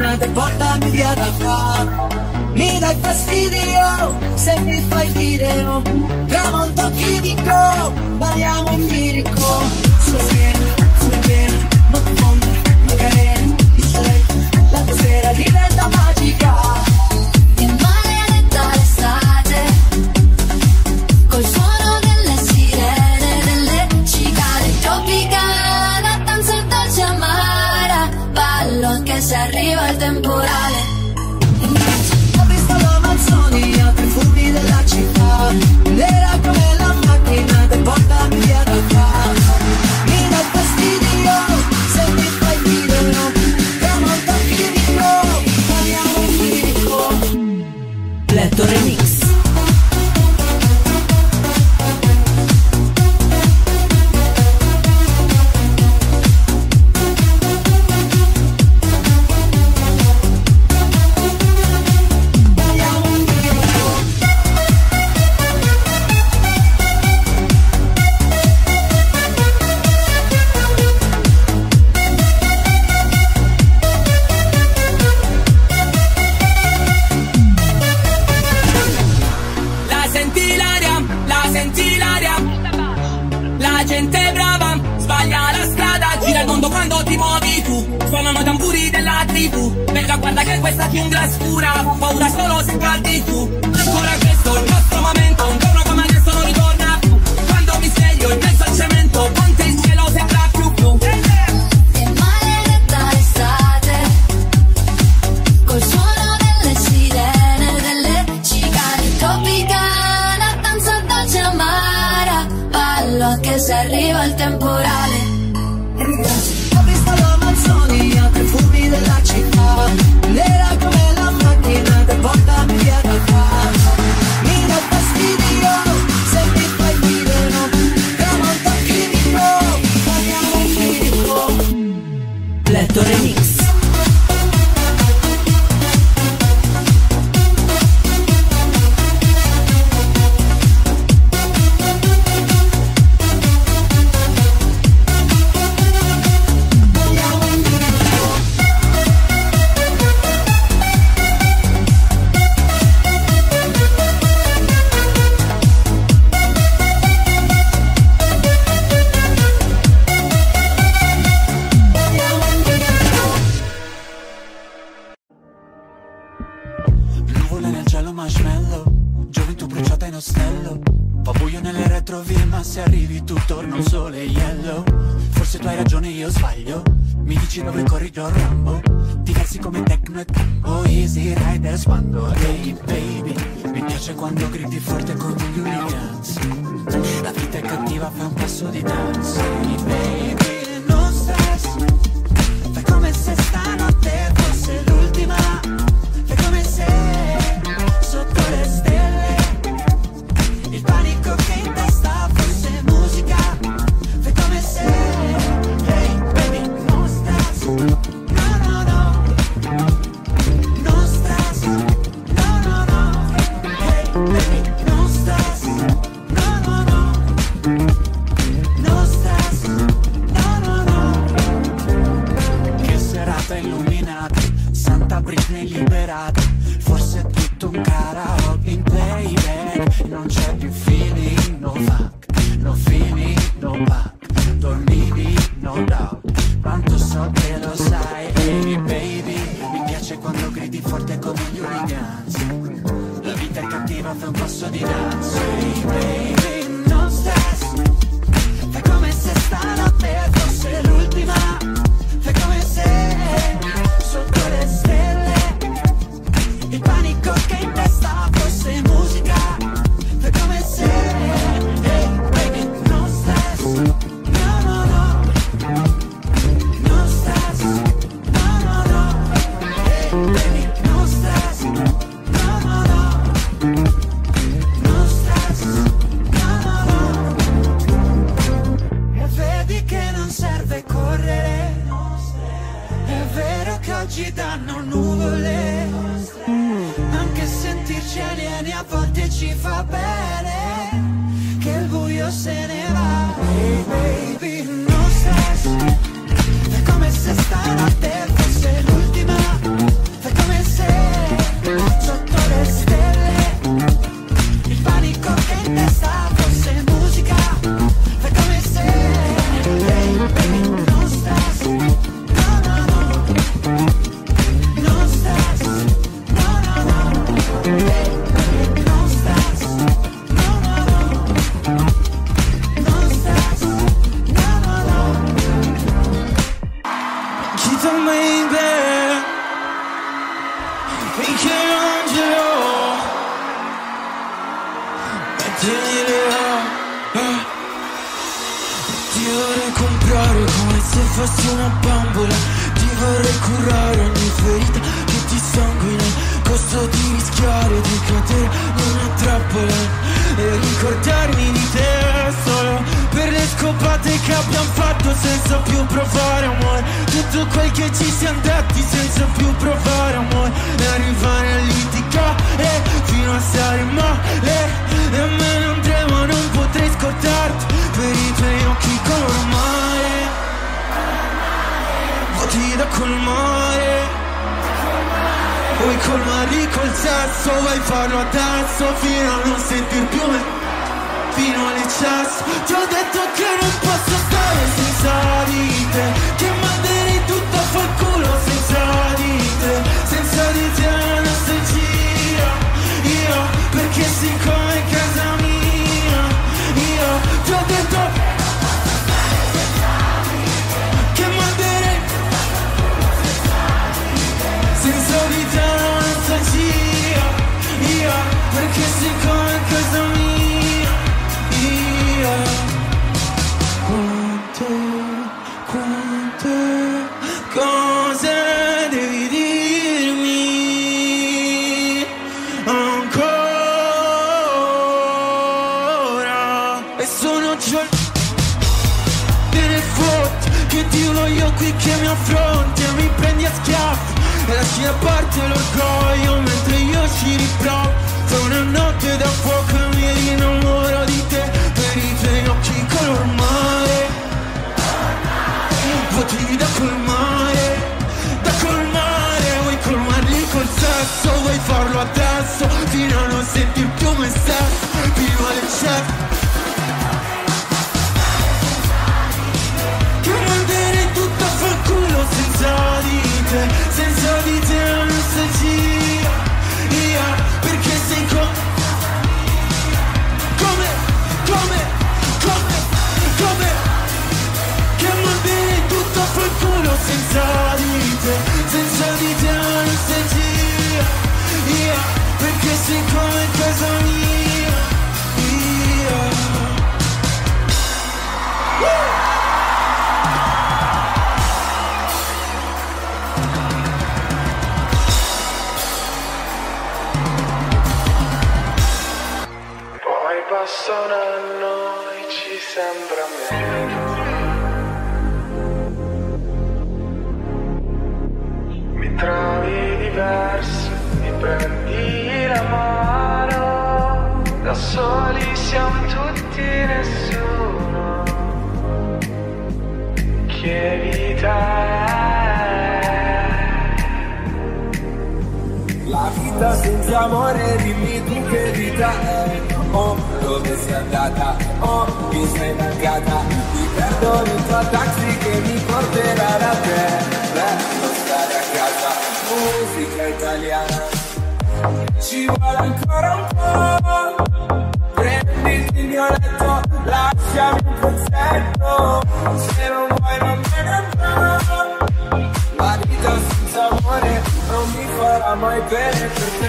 mattinata e portami via da qua. Mi dai fastidio se mi fai video, tramonto chimico, balliamo in lirico. Sulla schiena, mondo, Macarena, il sole, la tua sera diventa magica. Che maledetta l'estate, col suono delle sirene, delle cicale tropicana, danza dolce amara, ballo anche se arriva il temporale. Ho visto l'Amazzonia, tra i fumi della città, nera come la macchina che portami via da qua. Mi dà fastidio se mi fai video, tramonto chimico, parliamo in lirico. Letto Remix. La gente brava sbaglia la strada, gira il mondo quando ti muovi tu. Suonano i tamburi della tribù, venga guarda che questa giungla è scura, fa paura solo se caldi tu. Ancora questo è il nostro momento, un giorno come adesso non ritorna più. Quando mi sveglio in mezzo al cemento, ponte il cielo sembra più blu. Che maledetta l'estate, col suono delle sirene, delle cicale tropicana, danza dolce amara, ballo anche se arriva il temporale. Ho visto l'Amazzonia, tra i fumi della città, nera come la macchina che portami via da qua. Mi dà fastidio se mi fai video, tramonto chimico, parliamo in lirico. Letto Remix. Nuvole nel cielo marshmallow, gioventù bruciata in ostello. Fa buio nelle retrovie ma se arrivi tu torna un sole yellow. Forse tu hai ragione io sbaglio, mi dici dove corri io Rambo. Diversi come Tecno e Cambo, Easy Rider spando. Hey baby, mi piace quando gridi forte come gli hooligans. La vita è cattiva, fai un passo di dance. Hey baby, non stress, fai come se stanotte fosse l'ultima. Fai come se sotto le stelle il panico che in testa fosse musica. Fai come se, hey baby, non stress, no no no, non stress, no no no, hey baby, non stress, no no no, non stress, no no no. Che serata illuminata, Santa Britney liberata, forse è tutto un karaoke in playback. Non c'è più feeling, no fuck, no feeling, no back. Dormivi, no doubt, quanto so che lo sai. Hey baby, mi piace quando gridi forte come gli hooligans. La vita è cattiva, fai un passo di danza. Hey baby, non stress, fai come se stanotte fosse l'ultima. Fai come se sotto le stelle il panico che in testa fosse musica. Fai come se, hey baby, non stress, no no no, non stress, no no no, hey baby, non stress, no no no, non stress, no no no. E vedi che non serve correre, è vero che oggi danno nuvole, anche sentirci alieni a volte ci fa bene, che il buio se ne va. Hey baby, non stress, è come se stanotte fosse l'ultima. Michelangelo, mettimi le ti vorrei comprare come se fossi una bambola. Ti vorrei curare ogni ferita che ti sanguina. Costo di rischiare di cadere in una trappola e ricordarmi di te solo per le scopate che abbiamo fatto senza più provare amore. Tutto quel che ci siamo detti senza più provare amore. E arrivare a litigare fino a stare male. E a me non trema, non potrei scordarti per i tuoi occhi color mare. Vuoti da colmare. Vuoi colmarli col sesso, vuoi farlo adesso fino a non sentir più me, fino all'eccesso. Ti ho detto che non posso stare senza di te, che manderei tutto a far culo senza di te. Senza di te la nostalgia, io, perché sei come casa mia. Io ti ho detto che manderei senza di te la nostalgia, io, perché sei come casa mia. Io quante cose devi dirmi ancora. E sono giorni te ne fotti che ti voglio qui che mi affronti e mi prendi a schiaffi e lasci a parte l'orgoglio mentre io ci riprovo. Fra una notte da fuoco e mi rinnamoro di te per i tuoi occhi color mare. Vuoti da colmare, vuoi colmarli col sesso, vuoi farlo adesso fino a non sentir più me stesso, fino all'eccesso. Che manderei tutto a far culo senza di te la nostalgia, io, perché sei come che manderei tutto a far culo senza di te la nostalgia, io, perché sei come casa mia, io. Poi passa un anno e ci sembra meno. Mi trovi diverso, mi prendi la mano. Da soli siamo tutti nessuno. Che vita è? La vita senza amore, dimmi tu che vita è. Oh, dove sei andata? Oh, mi sei mancata. Ti perdo dentro al taxi che mi porterà da te. Bello stare a casa, musica italiana. Ci vuole ancora un po'. Prenditi il mio letto, lasciami un pezzetto. Se non vuoi non me ne andrò. La vita senza amore non mi farà mai bene perché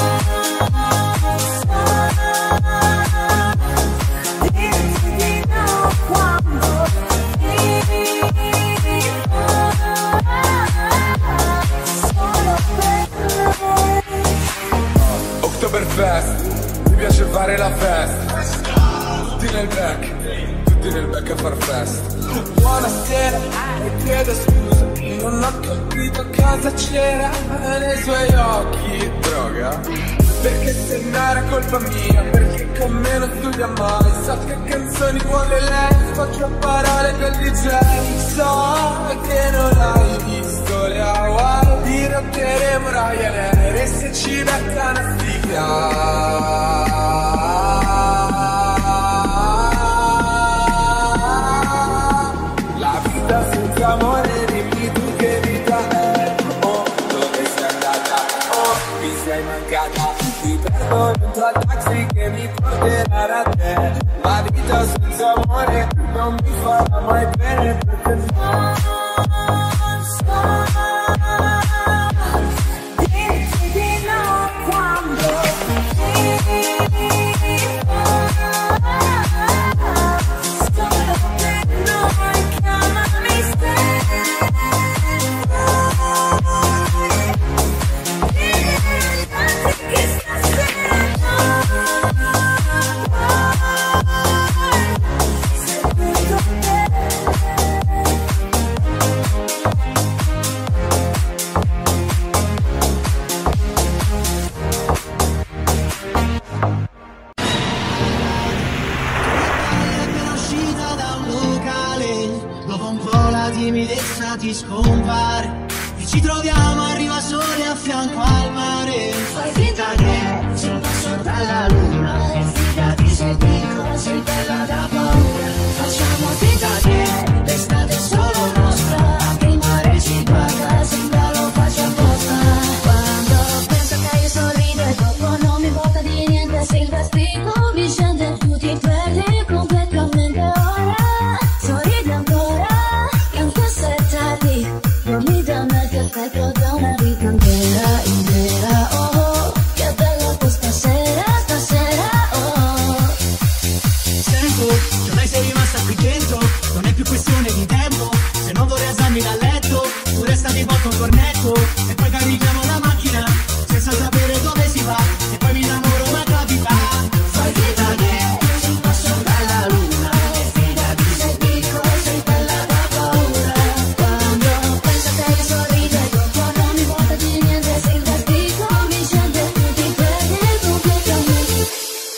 Oktoberfest, mi piace fare la festa. Tutti nel back a far festa. Buonasera e chiedo scusa, non ho capito cosa c'era nei suoi occhi. Droga? Perché se non era colpa mia, perché con me non studia mai. So che canzoni vuole lei, faccio a parole col DJ. So che non hai visto le Hawaii, dirotteremo Ryanair e se ci beccano a la vita senza amore, dimmi tu che vita è. Oh, dove sei andata? Oh, mi sei mancata. Ti perdo dentro al taxi che mi porterà da te. La vita senza amore non mi farà mai bene perché non so. Dici di ti scompare e ci troviamo, arriva sole a fianco al mare. Fai finta che sei un passo dalla luna e fidati se dico sei bella da paura. Facciamo finta che l'estate è solo nostra, anche il mare ci guarda, sembra lo faccio apposta. Quando penso che io sorrido e dopo non mi importa di niente, se il vestito mi scende tu ti perdi completamente. Ora sorridi ancora, che anche se è tardi, dormi da me che aspetto da una vita intera, intera. Oh, che bella questa sera, stasera, oh. Sento che ormai sei rimasta qui dentro, non è più questione di tempo. Se non vorrei alzarmi dal letto, tu resta di botto un cornetto e poi carichiamo la macchina senza sapere dove si va e poi mi innamoro ma capita. Fai finta che sei un passo dalla luna e fidati se dico sei bella da paura. Quando penso che io sorrido e dopo non mi importa di niente, se il vestito mi scende tu ti perdi completamente.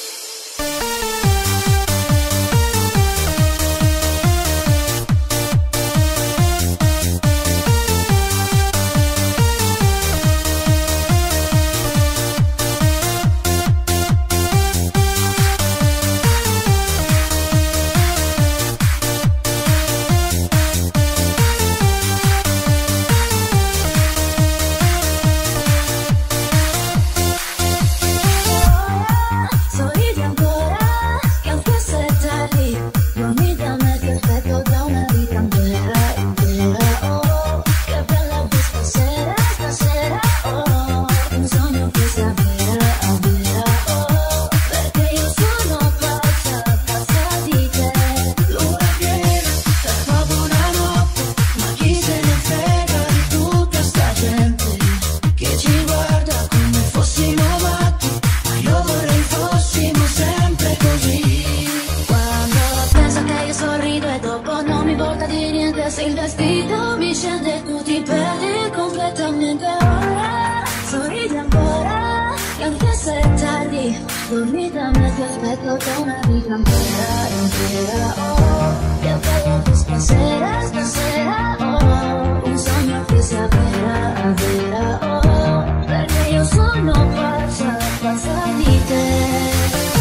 Sorridi ancora, che anche se è tardi, dormi da me che aspetto da una vita intera, intera. Oh, che bella questa sera, stasera, oh. Un sogno che si avvera, avvera, oh. Perché io sono pazza, pazza di te. Luna piena, è proprio una notte, ma chi se ne frega di tutta sta gente che ci guarda come fossimo matti, ma io vorrei fossimo sempre così. Quando penso che io sorrido e dopo non mi importa di niente, se il vestito mi scende tu ti perdi completamente. Ora sorridi ancora, e anche se è tardi, dormi da me ti aspetto da una vita intera, intera. Oh, che bella questa sera, stasera, oh. Un sogno che si avvera, avvera, oh. Perché io sono pazza, pazza di te.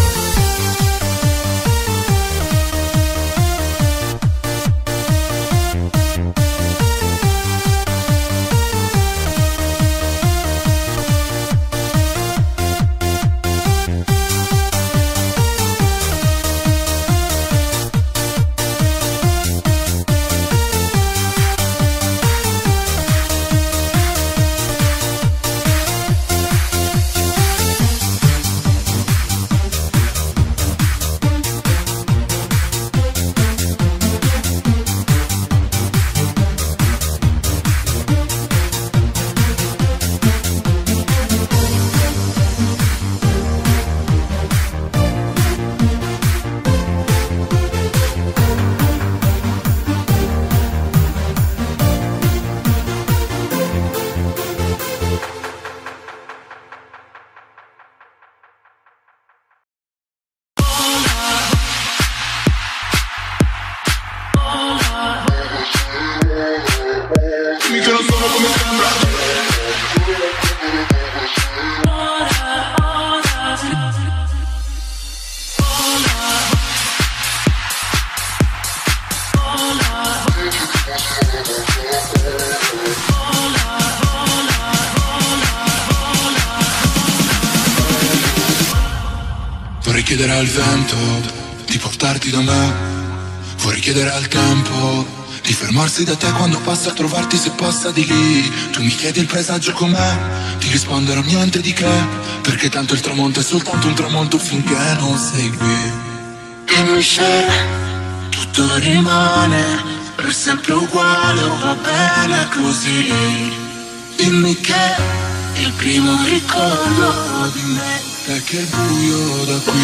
Dimmi che non sono come sembra. Vorrei chiedere al vento di portarti da me. Vorrei chiedere al tempo di fermarsi da te quando passa a trovarti, se passa di lì. Tu mi chiedi il paesaggio com'è, ti risponderò niente di che, perché tanto il tramonto è soltanto un tramonto finché non sei qui. Dimmi se tutto rimane per sempre uguale o va bene così. Dimmi che il primo ricordo di me è che il buio da qui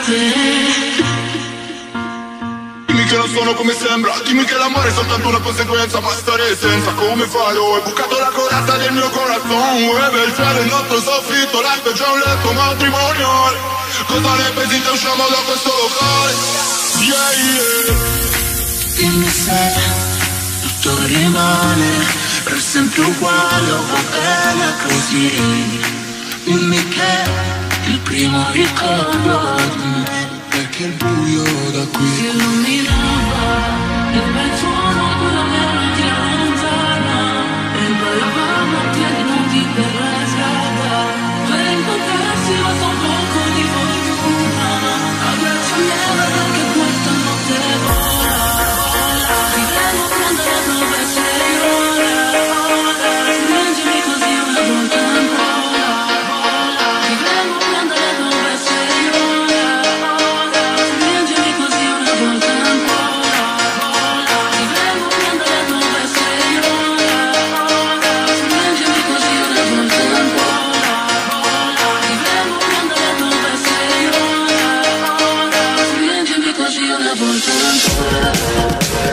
Dimmi che non sono come sembra, dimmi che l'amore è soltanto una conseguenza, ma stare senza come farò? Hai bucato la corazza del mio corazon, muove il cielo, il nostro soffitto, l'alto è già un letto matrimoniale. Cosa ne pensi se usciamo da questo locale? Yeah, yeah. Dimmi se tutto rimane per sempre uguale o va bene così. Dimmi che il primo ricordo di me è che il buio da qui si illuminava, il bel suono della melodia lontana e ballavamo a piedi nudi per la strada. Per incontrarsi basta un poco di fortuna, abbracciami perché questa notte vola, vola. Vivremo quando le prove sei ora, ora. Stringimi così una volta ancora, vola. Vivremo quando le prove sei ora, ora. Stringimi così una volta ancora, vola. Vivremo quando le prove sei ora, ora. Stringimi così una volta ancora, vola. Vivremo quando le prove sei ora, ora. Stringimi così una volta ancora.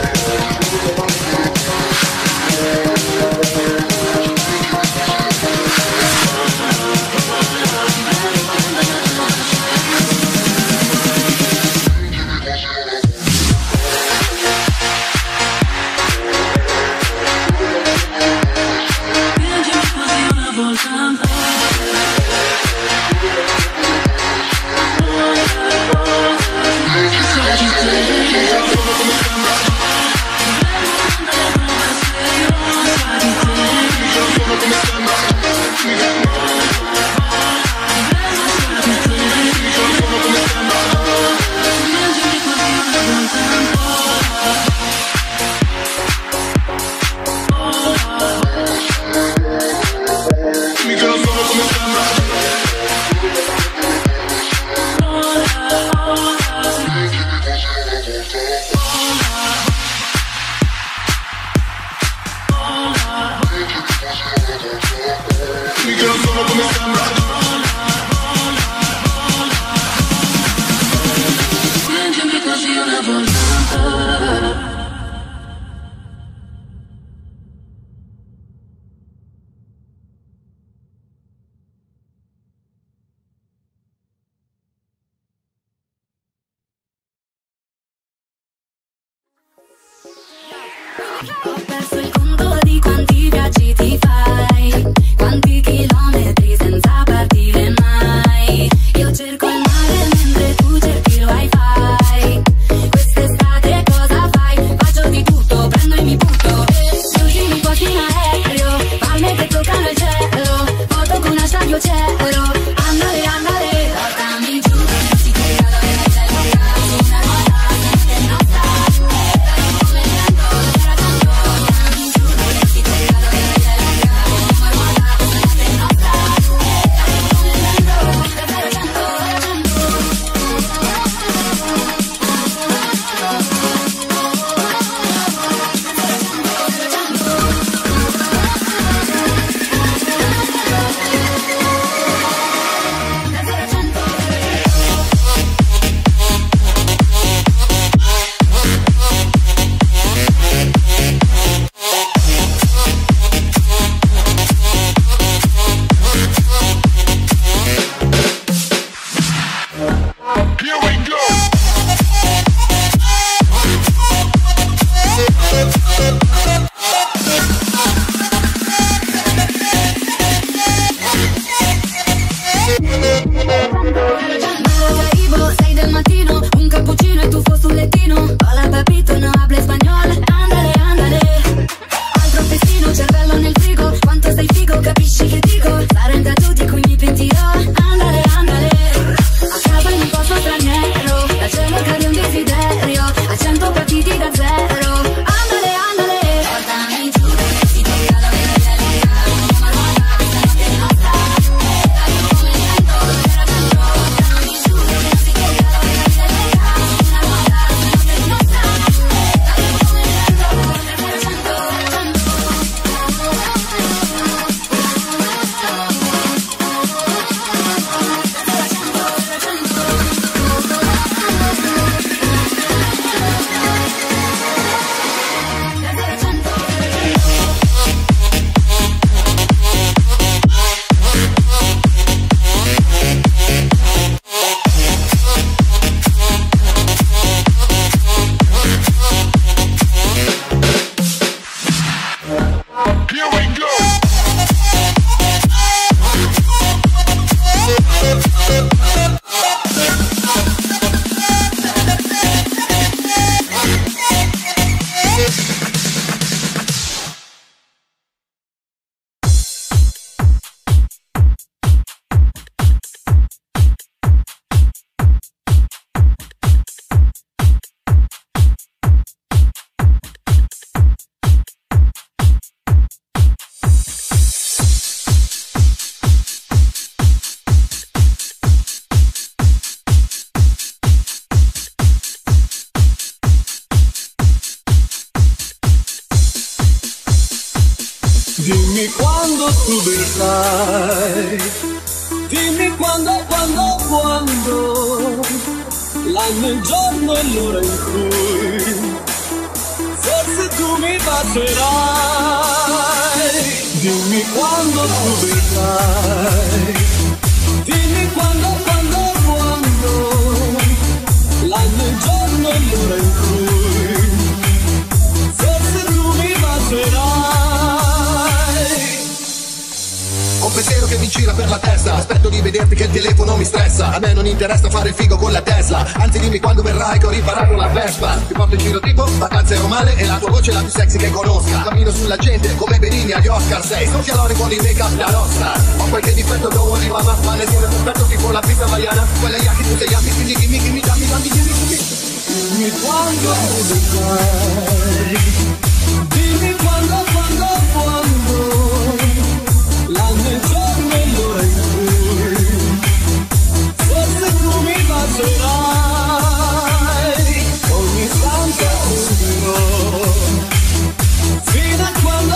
Ho perso il conto di quanti viaggi ti fai, quanti chilometri senza partire mai. Io cerco il mare mentre tu cerchi il wifi. Quest'estate cosa fai? Faccio di tutto, prendo e mi butto. Gli ultimi posti in aereo, palme che toccano il cielo, foto con hashtag io c'ero. Andare, andare, portami giù, si crea la vera una nuova, notte nostra. Come il vento, c'era tanto, Dimmi quando tu verrai, dimmi quando, l'anno, il giorno e l'ora in cui forse tu mi bacerai. Dimmi quando tu verrai, dimmi quando, l'anno, il giorno e l'ora in cui forse tu mi bacerai. Ho un pensiero che mi gira per la testa, aspetto di vederti che il telefono mi stressa. A me non interessa fare il figo con la Tesla, anzi dimmi quando verrai che ho riparato la Vespa. Ti porto in giro tipo vacanze romane e la tua voce è la più sexy che conosca. Cammino sulla gente come Benigni agli Oscar. Sei Sofia Loren con il make-up da rossa. Ho qualche difetto che vuoi mamma, ma nessuno è perfetto tipo la pizza hawaiana. Quella Yaki tu sei Yaki, quindi dimmi dammi dimmi quando verrai, dimmi quando, l'anno, il giorno e l'ora in cui forse tu mi bacerai. Ogni istante uno, fino a quando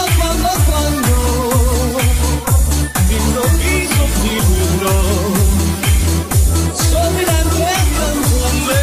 d'improvviso ti vedrò sorridente accanto a me.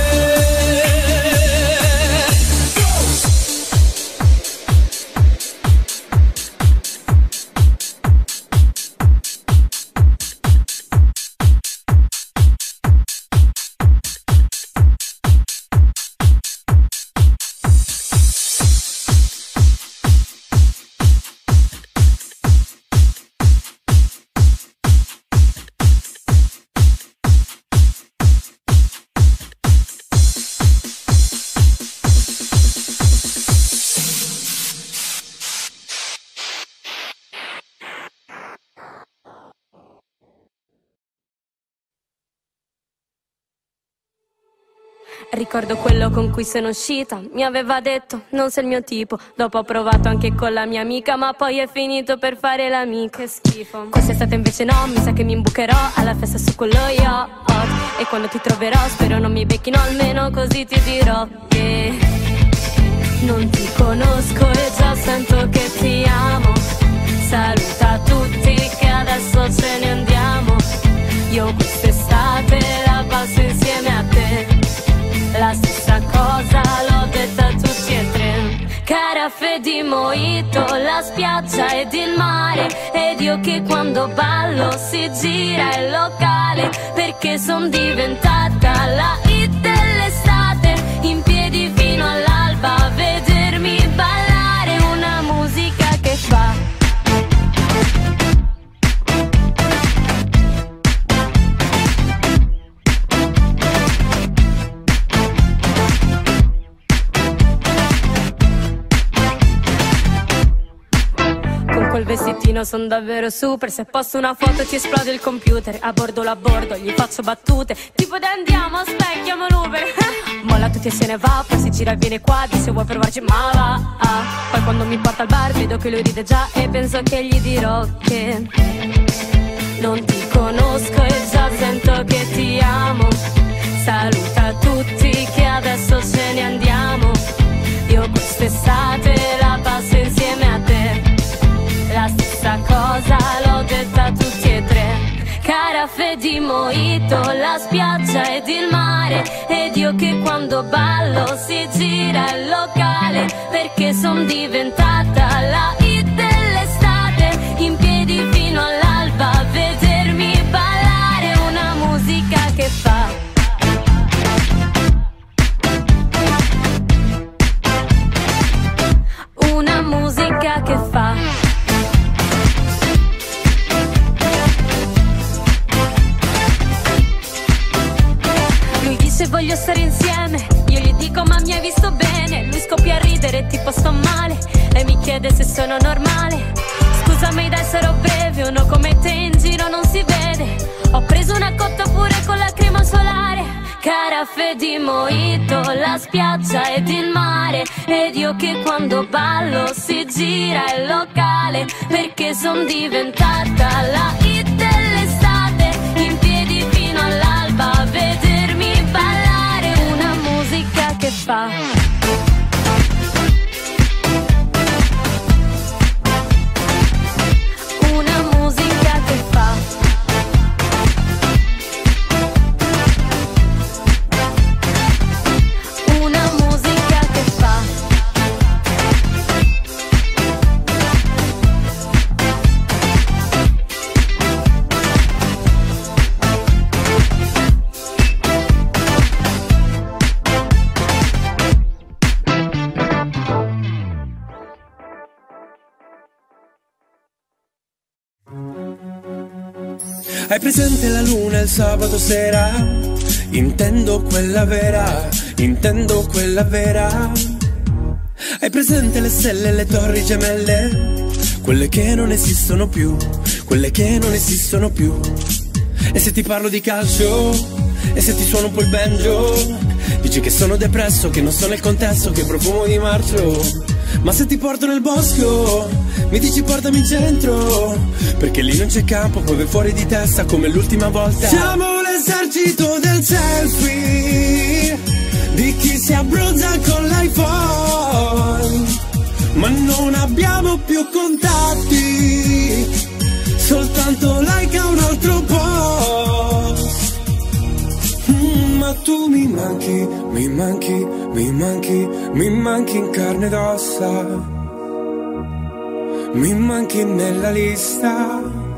Ricordo quello con cui sono uscita, mi aveva detto non sei il mio tipo. Dopo ho provato anche con la mia amica, ma poi è finito per fare l'amica, che schifo. Quest'estate invece no, mi sa che mi imbucherò alla festa su quello yacht. E quando ti troverò spero non mi becchino, almeno così ti dirò che non ti conosco e già sento che ti amo. Saluta tutti che adesso ce ne andiamo. Io quest'estate la passo insieme a te. La stessa cosa l'ho detta a tutti e tre. Carafe di mojito, la spiaggia ed il mare. Ed io che quando ballo si gira il locale, perché son diventata la hit dell'estate. In piedi fino all'alba a vedermi ballare, una musica che fa quel vestitino son davvero super. Se posto una foto ti esplode il computer. A bordo la bordo, gli faccio battute tipo da andiamo, aspecchiamo l'Uber. Molla tutti e se ne va, poi si gira e viene qua, dice vuoi provarci ma va. Poi quando mi porta al bar vedo che lui ride già e penso che gli dirò che non ti conosco e già sento che ti amo. Saluta tutti che adesso ce ne andiamo. Io quest'estate la passo insieme a te. La stessa cosa l'ho detta a tutti e tre. Carafe di mojito, la spiaggia ed il mare. Ed io che quando ballo si gira il locale, perché son diventata la hit dell'estate. In piedi fino all'alba a vedermi ballare, una musica che fa una musica che fa. Se voglio stare insieme, io gli dico ma mi hai visto bene. Lui scoppia a ridere tipo sto male e mi chiede se sono normale. Scusami dai sarò breve, uno come te in giro non si vede. Ho preso una cotta pure con la crema solare. Carafe di mojito, la spiaggia ed il mare. Ed io che quando ballo si gira il locale, perché son diventata la hit dell'estate. In piedi fino all'alba a vedermi ballare, una musica che fa Hai presente la luna il sabato sera? Intendo quella vera, intendo quella vera. Hai presente le stelle e le torri gemelle? Quelle che non esistono più, quelle che non esistono più. E se ti parlo di calcio, e se ti suono un po' il banjo, dici che sono depresso, che non so nel contesto, che profumo di marcio. Ma se ti porto nel bosco, mi dici portami in centro, perché lì non c'è campo, poi vai fuori di testa come l'ultima volta. Siamo l'esercito del selfie, di chi si abbronza con l'iPhone, ma non abbiamo più contatti, soltanto like a un altro post. Ma tu mi manchi, mi manchi, mi manchi, mi manchi in carne ed ossa, mi manchi nella lista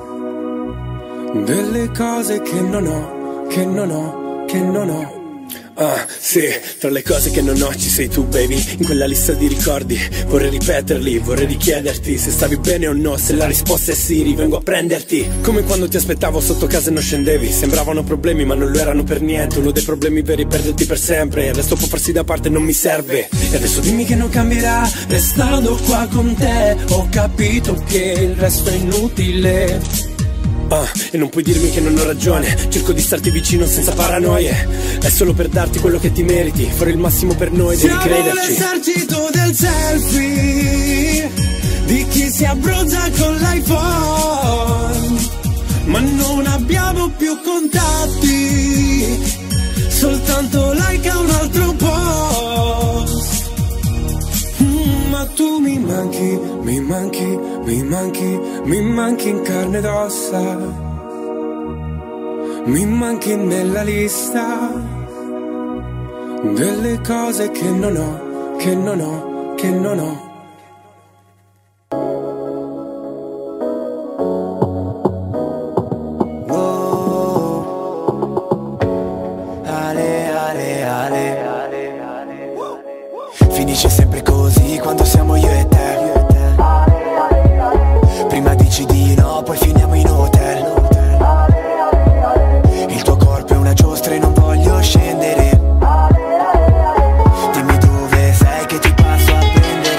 delle cose che non ho, che non ho, che non ho. Ah, sì, tra le cose che non ho ci sei tu, baby. In quella lista di ricordi vorrei ripeterli, vorrei richiederti se stavi bene o no. Se la risposta è sì, rivengo a prenderti. Come quando ti aspettavo sotto casa e non scendevi. Sembravano problemi ma non lo erano per niente. Uno dei problemi veri è perderti per sempre. Il resto può farsi da parte, non mi serve. E adesso dimmi che non cambierà restando qua con te. Ho capito che il resto è inutile. E non puoi dirmi che non ho ragione. Cerco di starti vicino senza paranoie. È solo per darti quello che ti meriti. Farò il massimo per noi, devi crederci. Siamo l'esercito del selfie, di chi si abbronza con l'iPhone, ma non abbiamo più contatti, soltanto like a un altro post. Ma tu mi manchi, mi manchi, mi manchi, mi manchi in carne ed ossa, mi manchi nella lista delle cose che non ho, che non ho, che non ho. Finisce sempre così quando siamo io e te. Prima dici di no, poi finiamo in hotel. Il tuo corpo è una giostra e non voglio scendere. Dimmi dove sei che ti passo a prendere.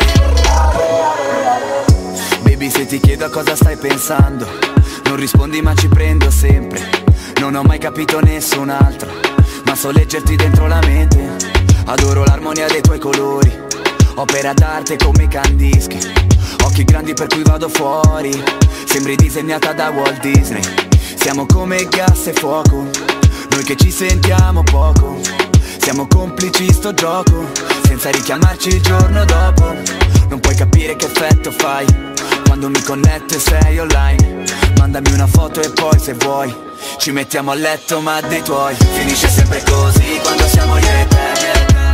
Baby, se ti chiedo a cosa stai pensando, non rispondi ma ci prendo sempre. Non ho mai capito nessun altro, ma so leggerti dentro la mente. Adoro l'armonia dei tuoi colori, opera d'arte come i candischi. Occhi grandi per cui vado fuori, sembri disegnata da Walt Disney. Siamo come gas e fuoco, noi che ci sentiamo poco. Siamo complici sto gioco, senza richiamarci il giorno dopo. Non puoi capire che effetto fai quando mi connetto e sei online. Mandami una foto e poi se vuoi ci mettiamo a letto ma dei tuoi. Finisce sempre così quando siamo io e te.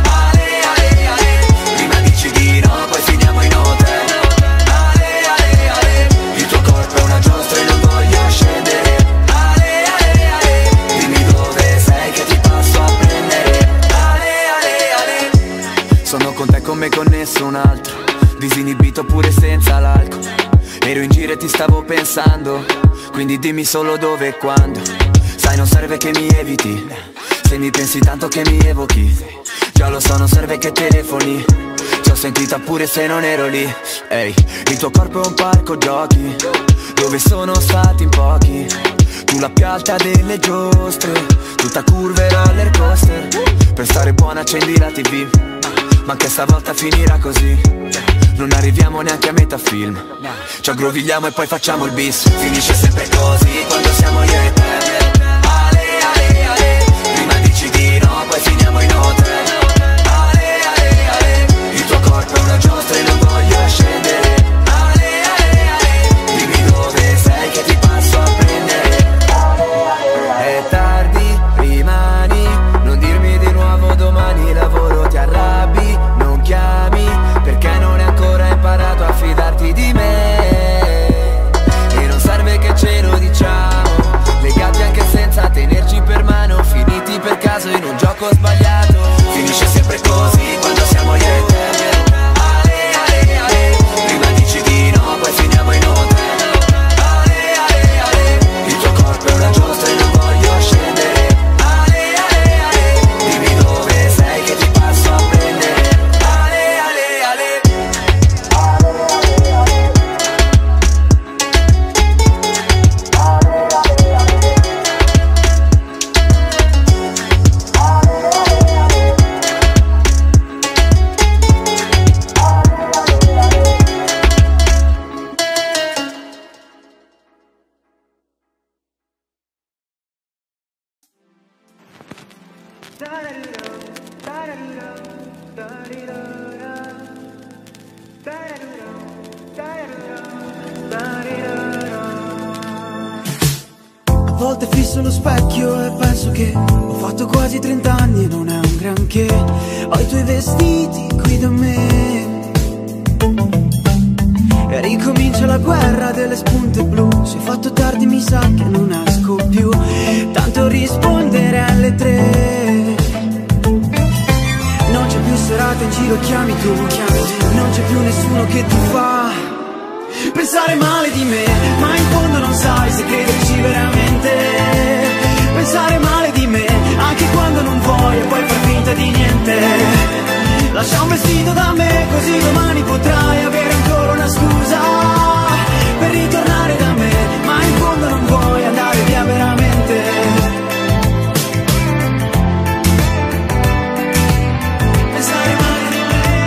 Di no, poi finiamo in hotel. Ale, ale, ale. Il tuo corpo è una giostra e non voglio scendere. Ale, ale, ale. Dimmi dove sei che ti passo a prendere. Ale, ale, ale. Sono con te come con nessun altro, disinibito pure senza l'alcol. Ero in giro e ti stavo pensando, quindi dimmi solo dove e quando. Sai non serve che mi eviti, se mi pensi tanto che mi evochi. Già lo so non serve che telefoni, ti ho sentita pure se non ero lì. Ehi, il tuo corpo è un parco giochi, dove sono stati in pochi. Tu la più alta delle giostre, tutta curve roller coaster. Per stare buona accendi la TV, ma anche stavolta finirà così. Non arriviamo neanche a metà film, ci aggrovigliamo e poi facciamo il bis. Finisce sempre così quando siamo io e te. Ale, ale, ale. Prima dici di no, poi finiamo in hotel. È una giostra e non voglio scendere. Ale, ale, ale. Dimmi dove sei che ti passo a prendere. È tardi, rimani, non dirmi di nuovo domani lavoro, ti arrabbi, non chiami, perché non hai ancora imparato a fidarti di me. E non serve che ce lo diciamo, legati anche senza tenerci per mano, finiti per caso in un gioco sbagliato. volte fisso lo specchio e penso che ho fatto quasi 30 anni e non è un granché. Ho i tuoi vestiti qui da me e ricomincia la guerra delle spunte blu. Se ho fatto tardi mi sa che non esco più, tanto rispondere alle 3. Non c'è più serata in giro, chiami tu. Non c'è più nessuno che ti fa pensare male di me, ma in fondo non sai se crederci veramente. Pensare male di me anche quando non vuoi e poi far finta di niente. Lascia un vestito da me così domani potrai avere ancora una scusa per ritornare da me, ma in fondo non vuoi andare via veramente. Pensare male di me,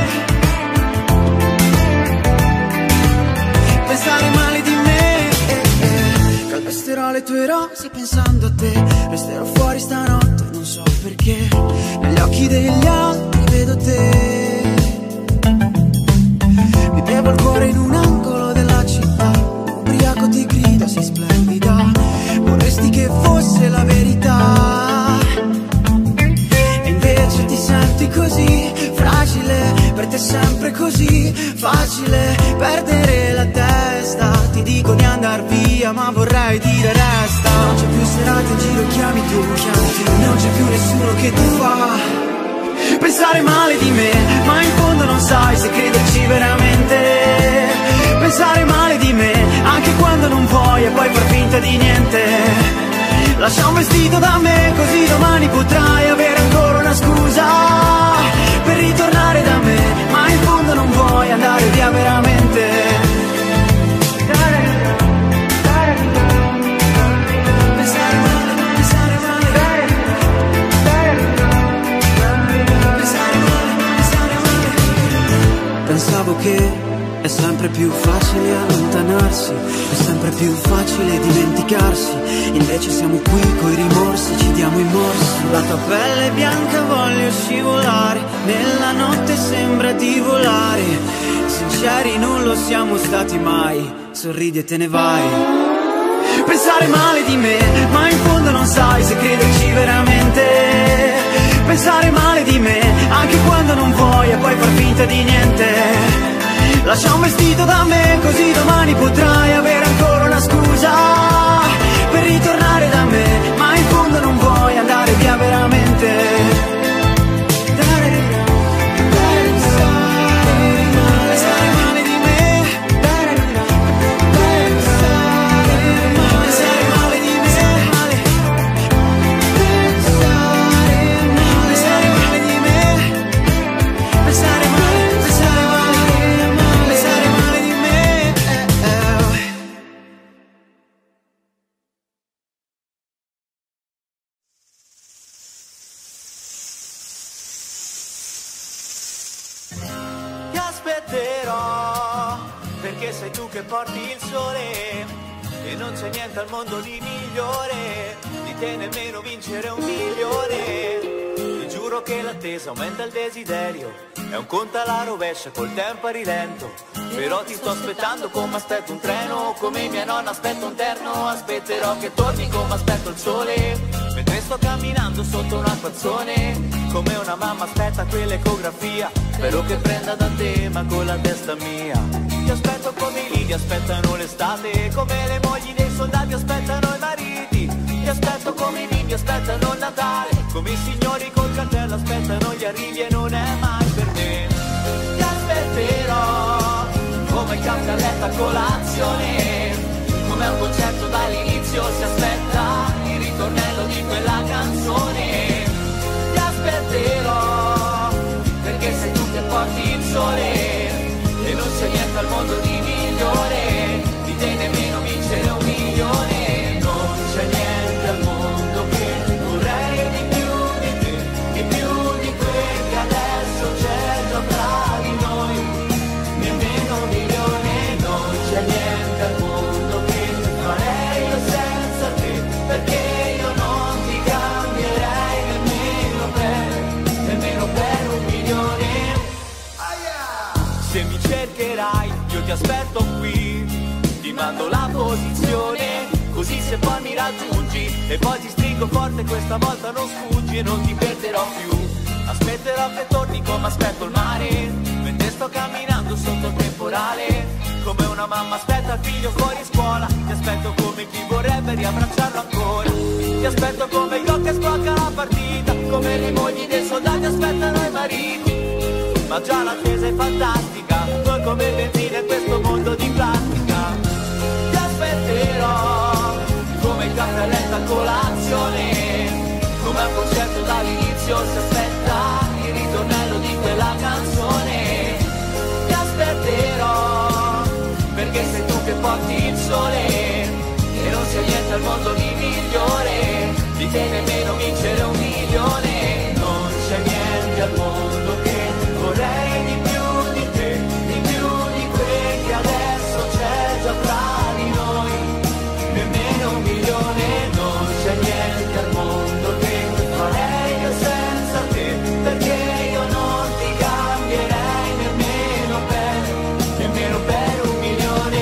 pensare male di me. Calpesterò le tue rose pensando a te, resterò fuori stanotte non so perché, negli occhi degli altri vedo te. Mi bevo il cuore in un angolo della città, ubriaco ti grida sei splendida, vorresti che fosse la verità e invece ti senti così fragile, per te sempre così facile perdere la testa. Ti dico di andar via ma vorrei dire resta. Non c'è più serate in giro, chiami tu. Non c'è più nessuno che ti fa pensare male di me, ma in fondo non sai se crederci veramente. Pensare male di me anche quando non vuoi e poi far finta di niente. Lascia un vestito da me così domani potrai avere ancora una scusa per ritornare da me, ma in fondo non vuoi andare via veramente. Pensavo che è sempre più facile allontanarsi, è sempre più facile dimenticarsi, invece siamo qui coi rimorsi, ci diamo i morsi. La tua pelle bianca voglio scivolare, nella notte sembra di volare, sinceri non lo siamo stati mai, sorridi e te ne vai. Pensare male di me, ma in fondo non sai se crederci veramente. Pensare male di me anche quando non vuoi e poi far finta di niente. Lascia un vestito da me così domani potrai avere ancora una scusa per ritornare da me, ma in fondo non vuoi andare via veramente. Perché sei tu che porti il sole e non c'è niente al mondo di migliore di te, nemmeno vincere 1 milione. Ti giuro che l'attesa aumenta il desiderio, è un conto alla rovescia col tempo a rilento, però ti sto aspettando come aspetto un treno, come mia nonna aspetto un terno. Aspetterò che torni come aspetto il sole, mentre sto camminando sotto un acquazzone, come una mamma aspetta quell'ecografia. Spero che prenda da te ma con la testa mia. Ti aspetto come i lidi aspettano l'estate, come le mogli dei soldati aspettano i mariti. Ti aspetto come i bimbi aspettano il Natale, come i signori col cartello aspettano gli arrivi e non è mai per me. Ti aspetterò come il caffè a letto a colazione, come un concerto dall'inizio si aspetta il ritornello di quella canzone. Ti aspetterò perché sei tu che porti il sole e non c'è niente al mondo di migliore di te, nemmeno vincere 1 milione. Non c'è niente al mondo che vorrei di più di te, di più di quel che adesso c'è già tra di noi, nemmeno 1 milione. Non c'è niente al mondo che farei io senza te, perché io non ti cambierei nemmeno per 1 milione. Se mi cercherai io ti aspetto qui, ti mando la posizione così se poi mi raggiungi e poi ti stringo forte, questa volta non sfuggi e non ti perderò più. Aspetterò che torni come aspetto il mare, mentre sto camminando sotto il temporale, come una mamma aspetta il figlio fuori scuola. Ti aspetto come chi vorrebbe riabbracciarlo ancora. Ti aspetto come il gol che sblocca la partita, come le mogli dei soldati aspettano i mariti. Ma già l'attesa è fantastica, noi come benzina in questo mondo di plastica. Ti aspetterò come il caffè a letto a colazione, come un concerto dall'inizio si aspetta il ritornello di quella canzone. Ti aspetterò perché sei tu che porti il sole e non c'è niente al mondo di migliore di te, nemmeno vincere 1 milione. Non c'è niente al mondo che vorrei di più di te, di più di quel che adesso c'è già tra di noi, nemmeno 1 milione. Non c'è niente al mondo che farei io senza te, perché io non ti cambierei nemmeno per 1 milione.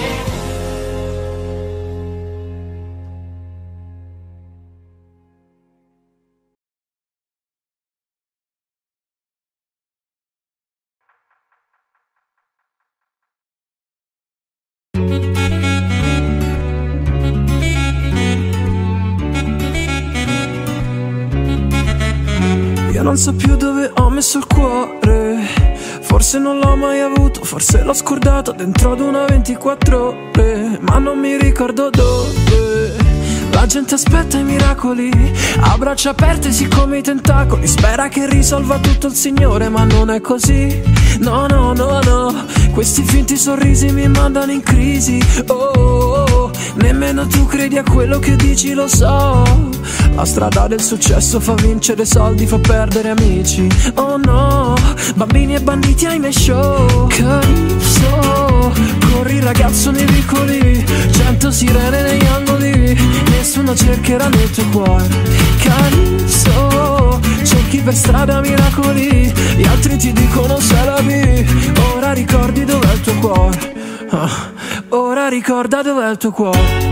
Io non so più dove ho messo il cuore, forse non l'ho mai avuto, forse l'ho scordato dentro ad una 24 ore, ma non mi ricordo dove. La gente aspetta i miracoli, a braccia aperte siccome i tentacoli, spera che risolva tutto il Signore, ma non è così. No, no, no, no, questi finti sorrisi mi mandano in crisi. Oh, oh, oh, nemmeno tu credi a quello che dici, lo so. La strada del successo fa vincere soldi, fa perdere amici. Oh no, bambini e banditi ai miei show. Calypso, corri ragazzo nei vicoli, 100 sirene negli angoli, nessuno cercherà nel tuo cuore. Calypso, cerchi per strada miracoli, gli altri ti dicono sei la B. Ora ricordi dov'è il tuo cuore, ora ricorda dov'è il tuo cuore.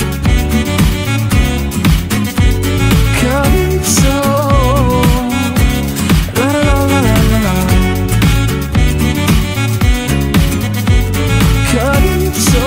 Calypso, la la la la la la. Calypso,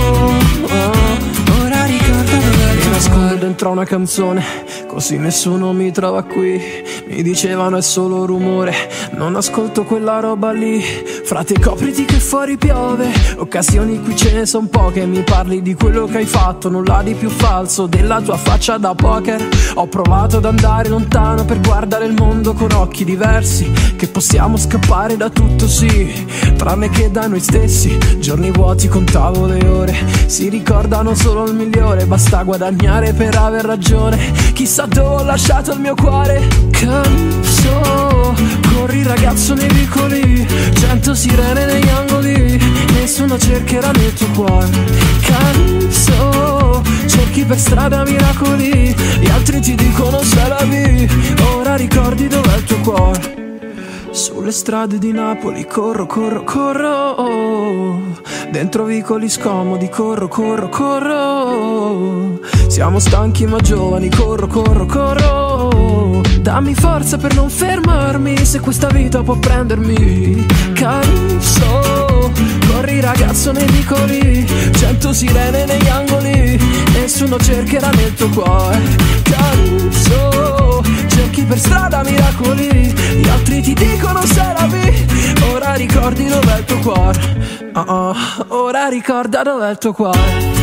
ora ricorda dov'è. Mi nascondo dentro una canzone, così nessuno mi trova qui. Mi dicevano è solo rumore, non ascolto quella roba lì. Frate copriti che fuori piove, occasioni qui ce ne son poche. Mi parli di quello che hai fatto, nulla di più falso della tua faccia da poker. Ho provato ad andare lontano per guardare il mondo con occhi diversi, che possiamo scappare da tutto sì, tranne che da noi stessi. Giorni vuoti contavo le ore, si ricordano solo il migliore, basta guadagnare per aver ragione. Chissà dove ho lasciato il mio cuore. Calypso, corri ragazzo nei vicoli, 100 sirene negli angoli, nessuno cercherà nel tuo cuore. Calypso, cerchi per strada miracoli, gli altri ti dicono sei la B. Ora ricordi dov'è il tuo cuore. Sulle strade di Napoli corro, corro, corro, dentro vicoli scomodi corro, corro, corro. Siamo stanchi ma giovani, corro, corro, corro. Dammi forza per non fermarmi, se questa vita può prendermi. Calypso, corri ragazzo nei vicoli, 100 sirene negli angoli, nessuno cercherà nel tuo cuore. Calypso, cerchi per strada miracoli, gli altri ti dicono sei la B. Ora ricordi dov'è il tuo cuore, ora ricorda dov'è il tuo cuore.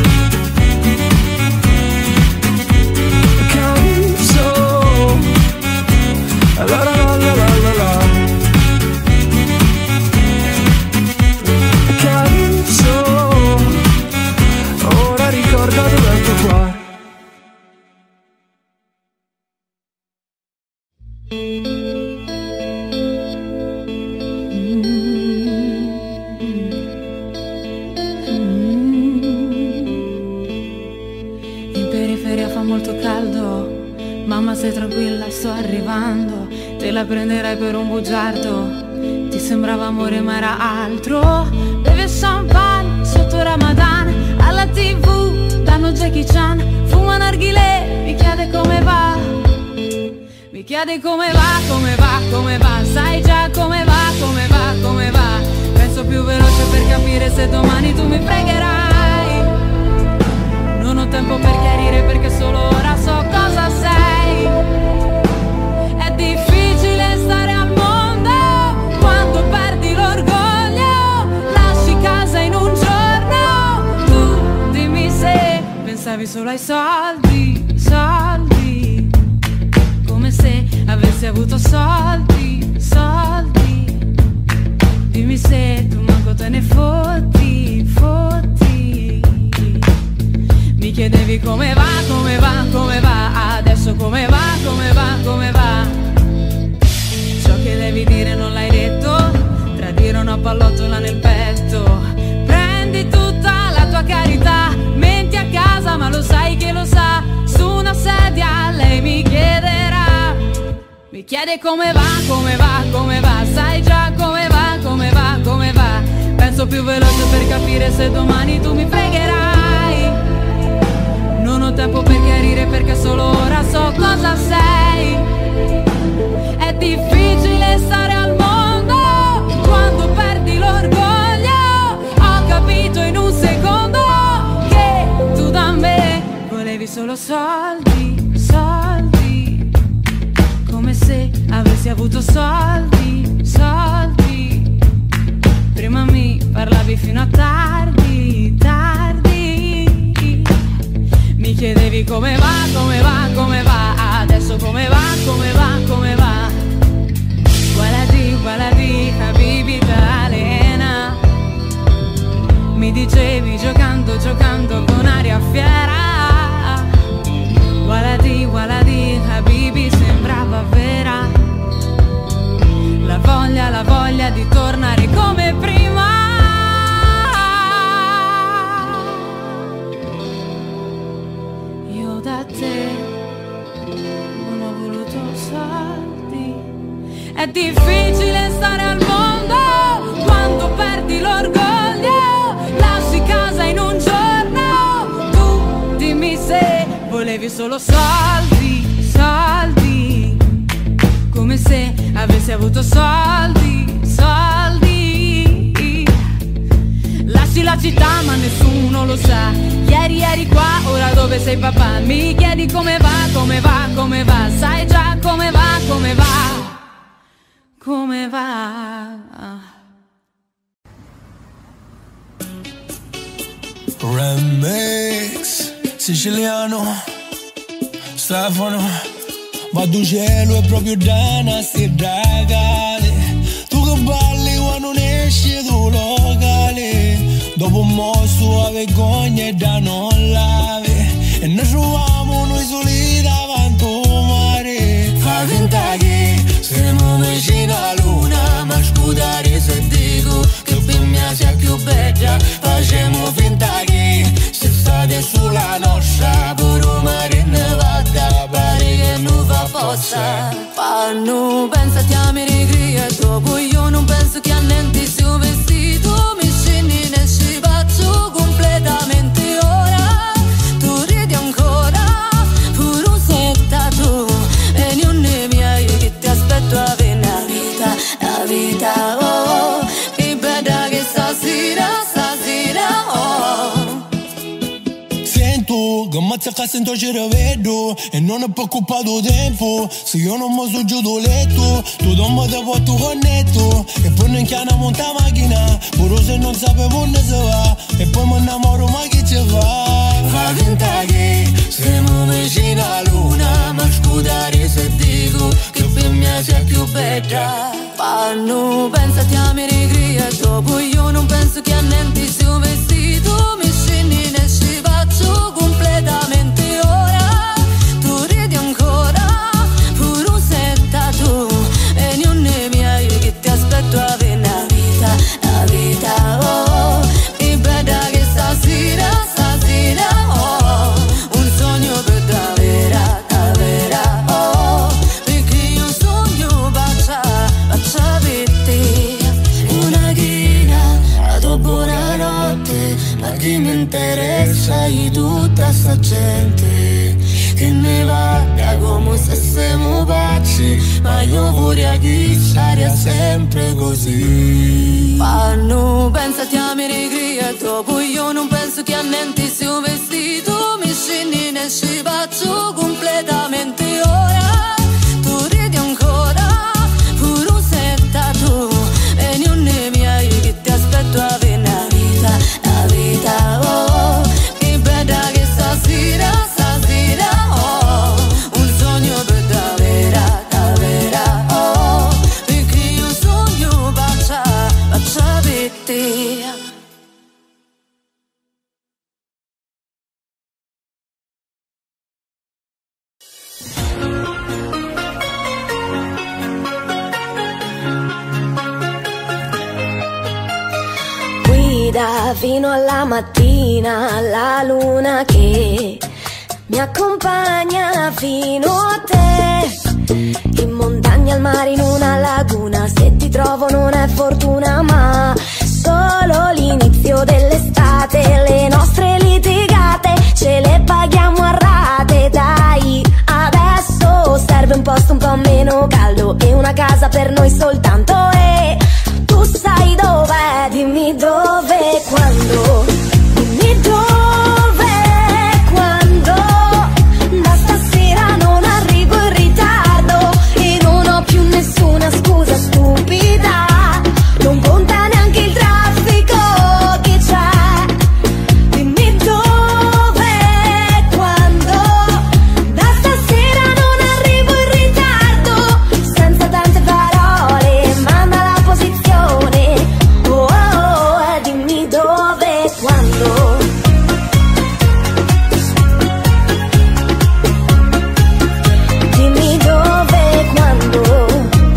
Calypso, la la la la la la. Calypso, ora ricorda dov'è il tuo cuore. In periferia fa molto caldo, mamma stai tranquilla sto arrivando, te la prenderai per un bugiardo. Ti sembrava amore ma era altro. Bevi champagne sotto Ramadan, alla TV danno Jackie Chan, chiede come va, come va, come va. Sai già come va, come va, come va. Penso più veloce per capire se domani tu mi fregherai. Non ho tempo per chiarire perché solo ora so cosa sei. È difficile stare al mondo quando perdi l'orgoglio. Lasci casa in un giorno. Tu dimmi se pensavi solo ai soldi, soldi. Come se avessi avuto soldi, soldi. Dimmi se tu manco te ne fotti, fotti. Mi chiedevi come va, come va, come va. Adesso come va, come va, come va. Ciò che devi dire non l'hai detto. Tradire una pallottola nel petto. Prendi tutta la tua carità. Menti a casa ma lo sai che lo sa. Su una sedia lei mi chiederà. Mi chiede come va, come va, come va. Sai già come va, come va, come va. Penso più veloce per capire se domani tu mi fregherai. Non ho tempo per chiarire perché solo ora so cosa sei. È difficile stare al mondo quando perdi l'orgoglio. Ho capito in un secondo che tu da me volevi solo soldi, soldi. Come se avessi avuto soldi, soldi. Prima mi parlavi fino a tardi, tardi. Mi chiedevi come va, come va, come va. Adesso come va, come va, come va. Gualadi, habibi talena. Mi dicevi giocando, giocando con aria fiera. Gualadi, habibi sembrava vera. La voglia di tornare come prima. Io da te non ho voluto soldi. È difficile stare al mondo quando perdi l'orgoglio. Lasci casa in un giorno. Tu dimmi se volevi solo soldi, soldi. Come se avessi avuto soldi, soldi. Lasci la città ma nessuno lo sa. Ieri eri qua, ora dove sei papà? Mi chiedi come va, come va, come va. Sai già come va, come va, come va. Remix siciliano Stefano, ma tu cielo è proprio Dana, sti regali. Tu che balli quando non esci tu locale. Dopo un mostro a vergogna e da non lave. E noi troviamo noi soli davanti al mare. Fa finta che siamo vicini alla luna, ma scudare se dico che per me sia più bella. Facciamo finta che se state sulla nostra, pure un mare ne vada, pare che non fa forza. Quando pensati a me rigria, dopo io non penso che a niente sia vestito. Mi scendi nel spazio completamente ora. Tu ridi ancora, pure un settato. E non ne miei che ti aspetto a vedere la vita, oh. Che bella che stasera, stasera, oh. Sento che ammazza casa sento ci rivedo. E non è preoccupato tempo. Se io non mi sono giù do letto, tu non mi ti porto connetto. E poi non chiamiamo monta macchina, pure se non sapevo dove si va. E poi mi innamoro ma che ci fa? Fa finta che siamo vicini alla luna, ma scudare se dico che per me sia più bella. Quando pensati a me rigria, dopo io non penso che a niente sia vestito. Mi scendi nel spazio completamente ora. Tu ridi ancora, pure un settato. E non ne miei che ti aspetto a vedere la vita, oh. Che bella che stasera, stasera, oh. Un sogno per davvera, davvera, oh. Perché io sogno bacia per te. Una china, la tua buonanotte. Ma chi mi interessa di tutta sta gente che che ne vada come se siamo pazzi, ma io vorrei che sia sempre così. Ma non pensati a me regria, dopo io non penso che a niente sia un vestito, mi scendi ne ci faccio completamente ora. Tu ridi ancora, pure un settato, e non ne miei che ti aspetto a avere una vita, oh. Che bella che stasera, oh, un sogno per davvero, oh, perché io sogno bacia per te. Fino alla mattina la luna che mi accompagna fino a te, in montagna, al mare, in una laguna. Se ti trovo non è fortuna ma solo l'inizio dell'estate. Le nostre litigate ce le paghiamo a rate. Dai, adesso serve un posto un po' meno caldo e una casa per noi soltanto. E tu sai dov'è, dimmi dove, quando, dimmi dove, quando. Da stasera non arrivo in ritardo e non ho più nessuna scusa stupida. Non conta neanche il traffico che c'è. Dimmi dove, quando. Da stasera non arrivo in ritardo. Senza tante parole, manda la posizione. Oh, oh, dimmi dove, quando. Dimmi dove, quando.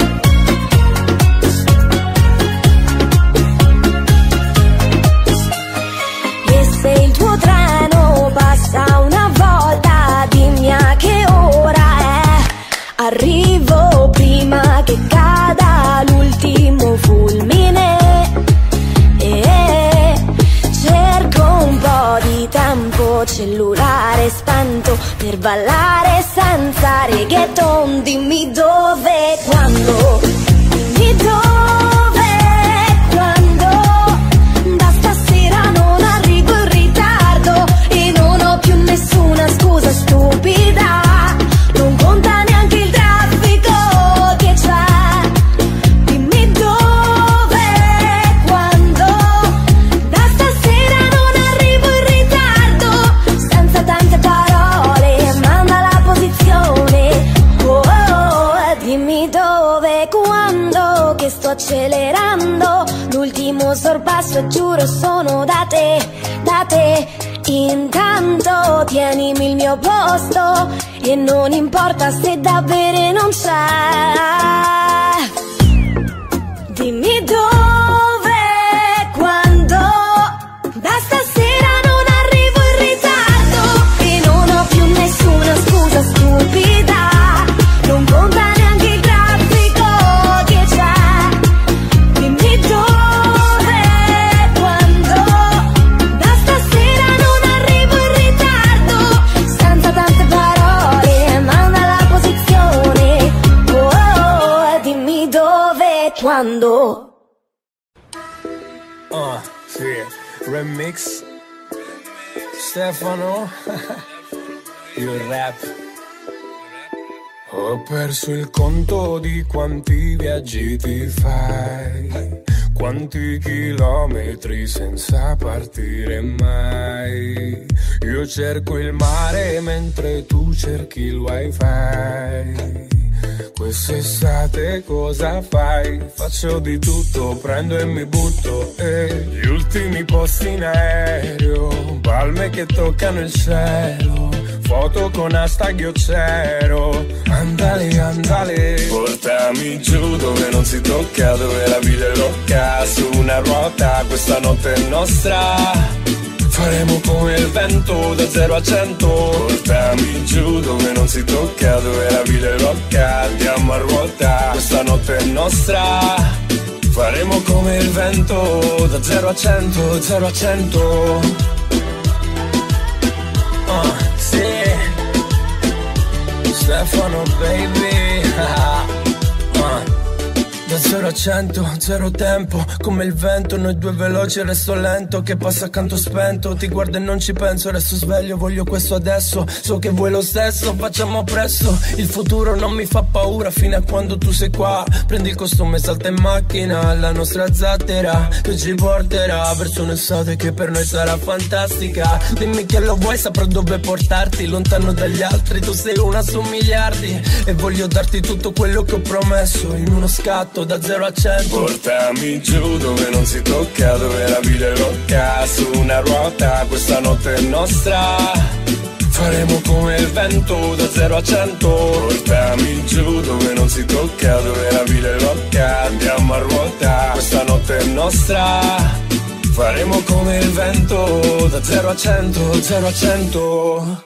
E se il tuo treno passa una volta, dimmi a che ora è. Arrivo prima che cada l'ultimo fulmine. E cerco un po' di tempo, cellulare spento, per ballare senza reggaeton. Dimmi dove, quando. Dimmi dove, quando. Da stasera non arrivo in ritardo e non ho più nessuna scusa stupida. Non conta neanche il traffico che c'è. Dimmi dove, quando. Da stasera non arrivo in ritardo. Senza tante parole, manda la posizione. Oh, oh, dimmi dove, quando. Che sto accelerando. L'ultimo sorpasso, giuro, sono da te, da te. Intanto tienimi il mio posto e non importa se da bere non c'è. Dimmi dove, quando. Da stasera non arrivo in ritardo e non ho più nessuna scusa stupida. Non conta neanche il traffico che c'è. Dimmi dove, quando. Da stasera non arrivo in ritardo. Senza tante parole, manda la posizione. Oh, oh, dimmi dove, quando. Sì, remix Stefano. Il rap. Ho perso il conto di quanti viaggi ti fai, quanti chilometri senza partire mai. Io cerco il mare mentre tu cerchi il wifi. Quest'estate cosa fai? Faccio di tutto, prendo e mi butto. Gli ultimi posti in aereo, palme che toccano il cielo, foto con hashtag io c'ero. Andale, andale, portami giù dove non si tocca, dove la vita è loca. Su una ruota, questa notte è nostra. Faremo come il vento da 0 a 100. Portami giù dove non si tocca, dove la vita è loca. Andiamo a ruota, questa notte è nostra. Faremo come il vento da 0 a 100, 0 a 100. Sì. Stefano, baby. Da 0 a 100, zero tempo, come il vento, noi due veloci e resto lento, che passa accanto spento, ti guardo e non ci penso, resto sveglio, voglio questo adesso, so che vuoi lo stesso, facciamo presto, il futuro non mi fa paura, fino a quando tu sei qua, prendi il costume, salta in macchina, la nostra zattera, che ci porterà verso un'estate che per noi sarà fantastica, dimmi che lo vuoi, saprò dove portarti, lontano dagli altri, tu sei una su miliardi, e voglio darti tutto quello che ho promesso, in uno scatto, da 0 a 100. Portami giù dove non si tocca, dove la vita è loca, su una ruota, questa notte è nostra. Faremo come il vento da 0 a 100. Portami giù dove non si tocca, dove la vita è loca, andiamo a ruota, questa notte è nostra. Faremo come il vento da 0 a 100, 0 a 100.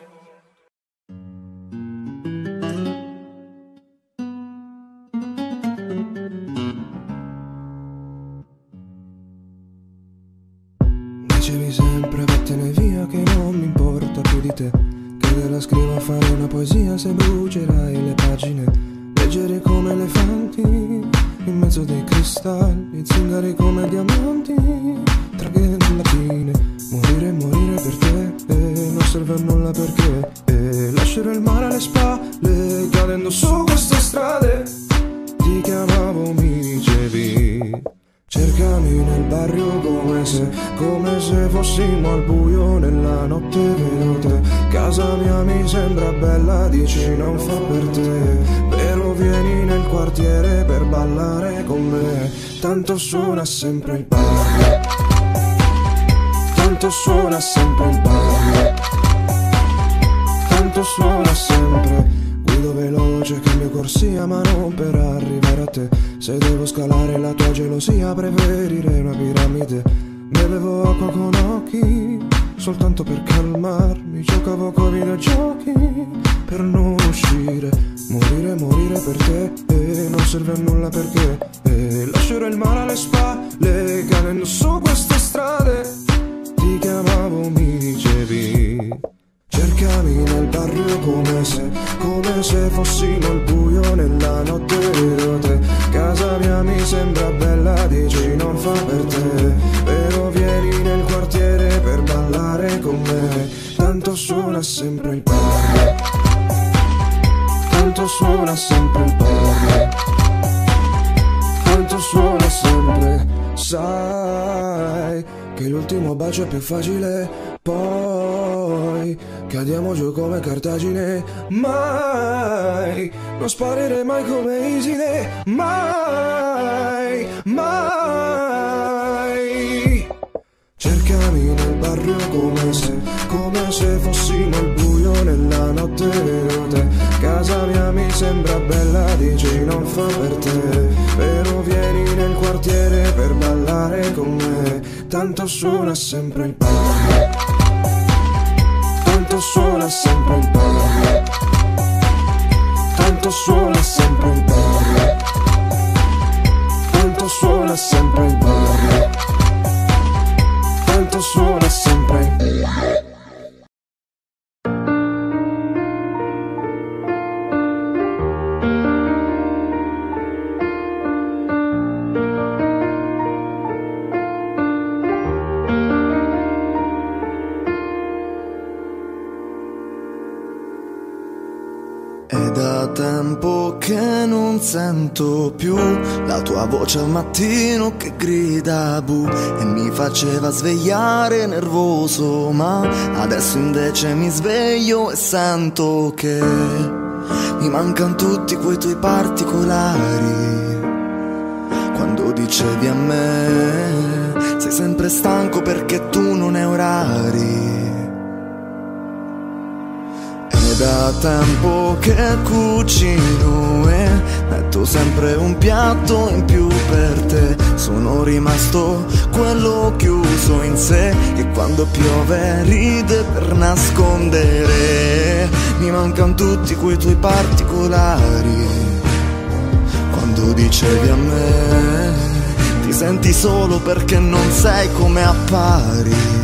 Dicevi sempre vattene via che non mi importa più di te, che te la scrivo a fare una poesia se brucerai le pagine, leggere come elefanti in mezzo dei cristalli, zingari come diamanti tra ghiandine, morire, morire per te, non serve a nulla perché lascerò il mare alle spalle, cadendo su queste strade, ti chiamavo, mi dicevi cercami nel barrio come se fossimo al buio nella notte, vedo te, casa mia mi sembra bella, dici non fa per te, però vieni nel quartiere per ballare con me, tanto suona sempre il barrio, tanto suona sempre il barrio, tanto suona sempre. Guido veloce, cambio corsia ma non per arrivare a te, se devo scalare la tua gelosia preferirei una piramide, bevevo acqua con occhi soltanto per calmarmi, giocavo coi videogiochi per non uscire, morire, morire per te, non serve a nulla perché lascerò il mare alle spalle, cadendo su queste strade, ti chiamavo, mi dicevi cercami nel barrio come se fossimo al buio nella notte, vedo te, casa mia mi sembra bella, dici non fa per te, però vieni nel quartiere per ballare con me, tanto suona sempre il barrio, tanto suona sempre il barrio, tanto suona sempre, sai che l'ultimo bacio è più facile, poi cadiamo giù come Cartagine, mai non sparire mai come Iside, mai, mai. Cercami nel barrio come se fossimo al buio nella notte, vedo te, casa mia mi sembra bella, dici non fa per te, però vieni nel quartiere per ballare con me, tanto suona sempre il barrio, tanto suona sempre il barrio, tanto suona sempre il barrio, tanto suona sempre il barrio, tanto suona sempre il barrio. È da tempo che non sento più la tua voce al mattino che grida bu e mi faceva svegliare nervoso, ma adesso invece mi sveglio e sento che mi mancano tutti quei tuoi particolari. Quando dicevi a me sei sempre stanco perché tu non hai orari. È da tempo che cucino e metto sempre un piatto in più per te. Sono rimasto quello chiuso in sé che quando piove ride per nascondere. Mi mancano tutti quei tuoi particolari. Quando dicevi a me ti senti solo perché non sei come appari.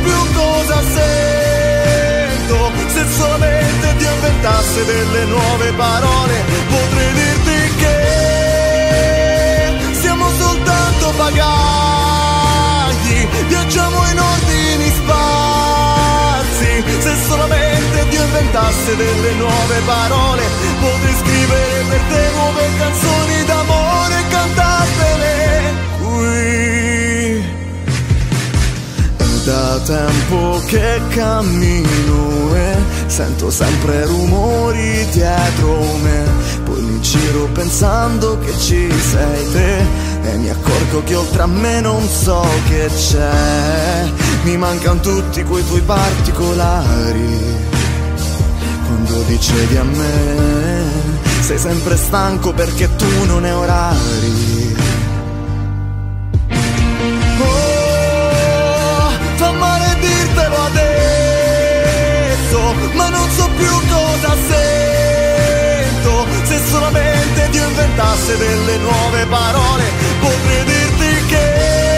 più cosa sento. Se solamente Dio inventasse delle nuove parole, potrei dirti che siamo soltanto bagagli, viaggiamo in ordini sparsi. Se solamente Dio inventasse delle nuove parole, potrei scrivere per te nuove canzoni d'amore e cantartele qui. È da tempo che cammino e sento sempre rumori dietro me, poi mi giro pensando che ci sei te e mi accorgo che oltre a me non so che c'è. Mi mancano tutti quei tuoi particolari. Quando dicevi a me sei sempre stanco perché tu non hai orari. Oh, fa male dirtelo adesso, ma non so più cosa sento. Se solamente Dio inventasse delle nuove parole, potrei dirti che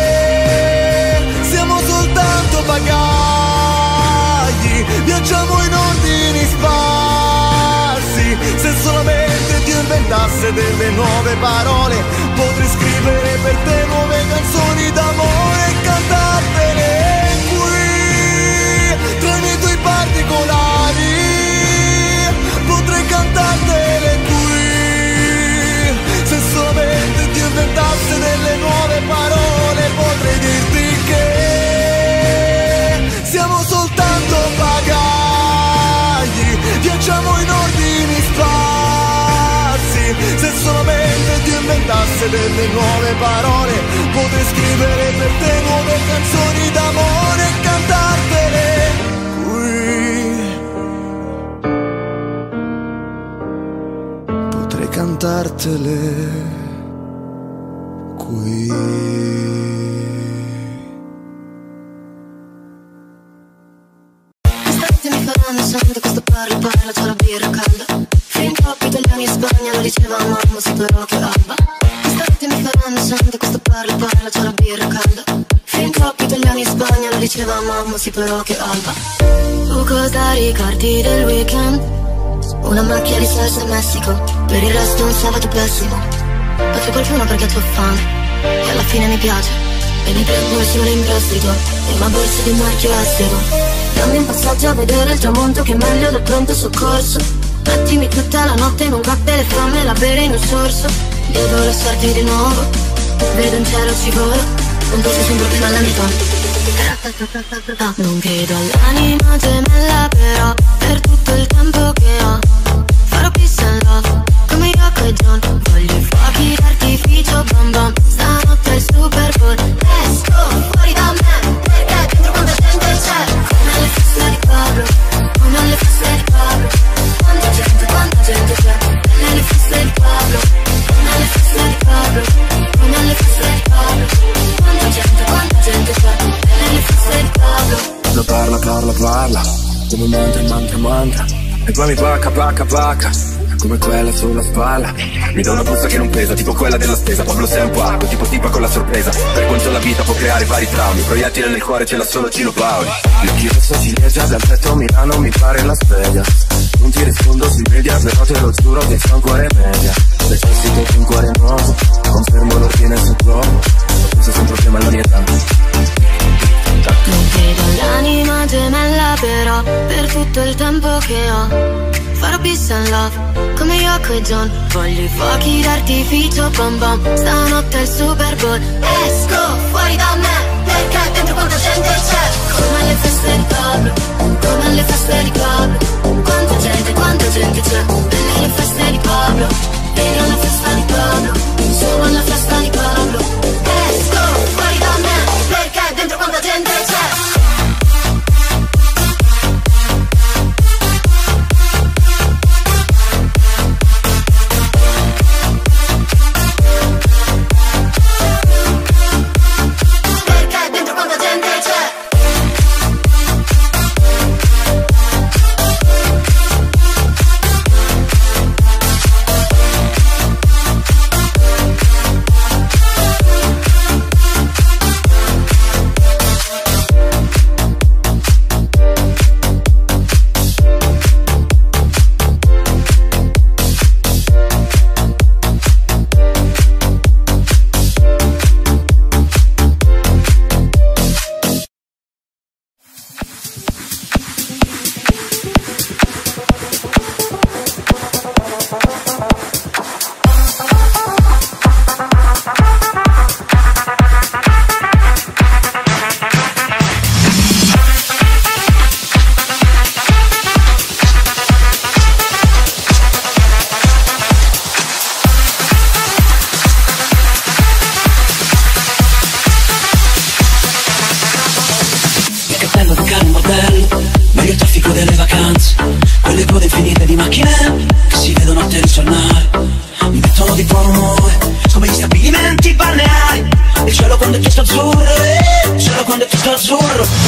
siamo soltanto bagagli, viaggiamo in ordini sparsi. Se solamente Dio inventasse delle nuove parole, potrei scrivere per te nuove canzoni d'amore e cantartele qui. Tra i miei tuoi particolari, potrei cantartele qui. Se solamente Dio inventasse delle nuove parole, potrei dirti che siamo soltanto bagagli, viaggiamo in ordini sparsi. Se solamente Dio inventasse delle nuove parole, potrei scrivere per te nuove canzoni d'amore e cantartele qui. Potrei cantartele qui. Santo questo parla, c'è la birra calda. Fin troppi italiani in Spagna, lo diceva mamma, sì però che alba. Quest'arte mi faranno santo questo parla, c'è la birra calda. Fin troppi italiani in Spagna, lo diceva mamma, sì però che alba. Tu cosa ricordi del weekend? Una macchia di salsa in Messico, per il resto un sabato pessimo. Faccio qualcuno perché ho fame e alla fine mi piace, e mi prendo solo in prestito e una borsa di marchio estero. Dammi un passaggio a vedere il tramonto che è meglio del pronto soccorso. Mettimi tutta la notte in un cocktail e fammela bere in un sorso. Devo lasciarti di nuovo, vedo in cielo ci volo, non tu sei sempre prima alla metà. Non credo all'anima gemella però, per tutto il tempo che ho farò peace and love, come Yoko e John. Voglio i fuochi d'artificio, bam bam, stanotte è il Super Bowl. Esco fuori da me, perché dentro quanta gente c'è. Come alle feste di Pablo, come alle feste di Pablo. Quanta gente c'è. Nelle feste di Pablo, come alle feste di Pablo, come alle feste di Pablo. Quanta gente c'è. Nelle feste di Pablo. Parla, come manca. E poi mi pacca, come quella sulla spalla. Mi dà una busta che non pesa, tipo quella della spesa. Pablo sei un pacco, tipo tipa con la sorpresa. Per quanto la vita può creare vari traumi, proiettile nel cuore ce l'ha solo Gino Paoli. Gli occhi rosso ciliegia, dal petto Milano mi pare la sveglia. Non ti rispondo sui media, però te lo giuro che c'ho un cuore media. Necessito di un cuore nuovo, confermo l'ordine sul globo. Penso sempre prima alla mia età. Non credo all'anima gemella però, per tutto il tempo che ho farò peace and love, come Yoko e John. Voglio i fuochi d'artificio, bam bam, stanotte è il Super Bowl. Esco fuori da me, perché dentro quanta gente c'è. Come alle feste di Pablo, come alle feste di Pablo. Quanta gente c'è. Nelle feste di Pablo, vieni alla festa di Pablo, sono alla festa di Pablo. Esco fuori da me, perché dentro quanta gente c'è. quando ti sto azzurro, cielo quando ti sto azzurro.